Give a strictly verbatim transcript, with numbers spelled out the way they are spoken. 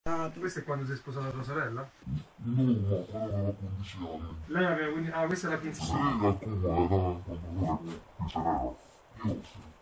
Questo è quando sei sposata tua sorella? No, ma quando aveva quindici anni. Lei aveva quindici... Ah, questa è la quindici. Sì, calcola, era quando avevo quindici anni. Io sì.